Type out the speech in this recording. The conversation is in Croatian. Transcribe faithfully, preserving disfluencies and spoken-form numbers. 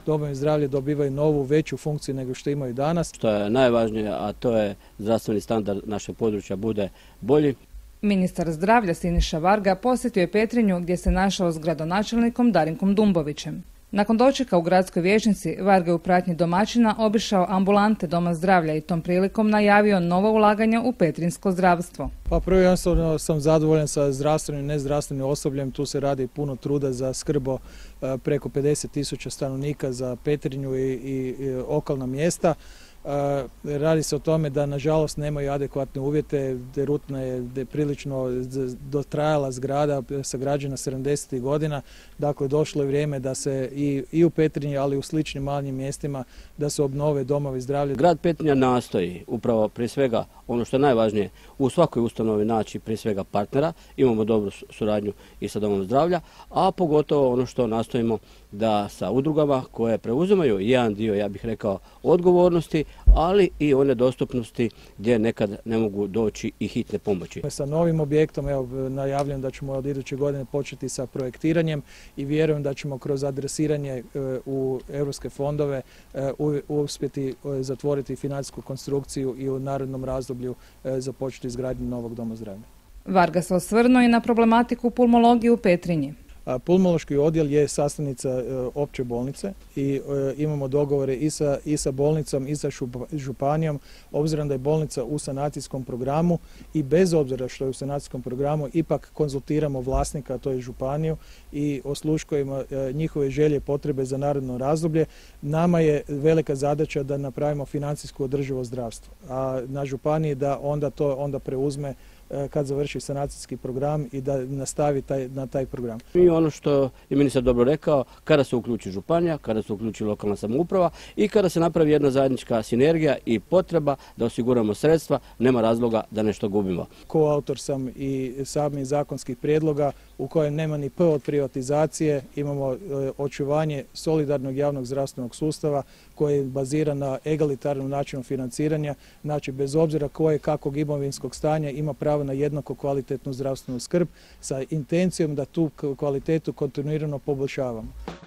domovi zdravlja dobivaju novu, veću funkciju nego što imaju danas. Što je najvažnije, a to je zdravstveni standard našeg područja bude bolji. Ministar zdravlja Siniša Varga posjetio je Petrinju gdje se našao s gradonačelnikom Darinkom Dumbovićem. Nakon dočeka u gradskoj vijećnici, Varga je u pratnji domaćina obišao ambulante Doma zdravlja i tom prilikom najavio novo ulaganje u petrinjsko zdravstvo. Pa prvo jednostavno sam zadovoljan sa zdravstvenim i nezdravstvenim osobljem. Tu se radi puno truda za skrbo preko pedeset tisuća stanovnika za Petrinju i, i, i okolna mjesta. Radi se o tome da nažalost nemaju adekvatne uvjete, derutna je prilično dotrajala zgrada, sagrađena sedamdesetih godina, dakle došlo je vrijeme da se i, i u Petrinji, ali i u sličnim malim mjestima da se obnove domovi zdravlja. Grad Petrinja nastoji upravo prije svega ono što je najvažnije u svakoj ustanovi naći prije svega partnera, imamo dobru suradnju i sa Domom zdravlja, a pogotovo ono što nastojimo da sa udrugama koje preuzimaju jedan dio, ja bih rekao, odgovornosti, ali i one dostupnosti gdje nekad ne mogu doći i hitne pomoći. Sa novim objektom evo, najavljujem da ćemo od iduće godine početi sa projektiranjem i vjerujem da ćemo kroz adresiranje u europske fondove uspjeti zatvoriti financijsku konstrukciju i u narednom razdoblju započeti izgradnju novog doma zdravlja. Varga se osvrnuo i na problematiku pulmologije u Petrinji. Pulmološki odjel je sastavnica opće bolnice i imamo dogovore i sa, i sa bolnicom i sa županijom, obzirom da je bolnica u sanacijskom programu i bez obzira što je u sanacijskom programu ipak konzultiramo vlasnika, a to je županiju, i osluškujemo njihove želje i potrebe za naredno razdoblje. Nama je velika zadaća da napravimo financijsku održivo zdravstvo, a na županiji da onda to onda preuzme kad završi sanacijski program i da nastavi taj, na taj program. I ono što je ministar dobro rekao, kada se uključi županija, kada se uključi lokalna samouprava i kada se napravi jedna zajednička sinergija i potreba da osiguramo sredstva, nema razloga da nešto gubimo. Koautor sam i samih zakonskih prijedloga u kojem nema ni P od privatizacije, imamo e, očuvanje solidarnog javnog zdravstvenog sustava koji je baziran na egalitarnom načinu financiranja, znači bez obzira koje kakvog imovinskog stanja ima pravo na jednako kvalitetnu zdravstvenu skrb sa intencijom da tu kvalitetu kontinuirano poboljšavamo.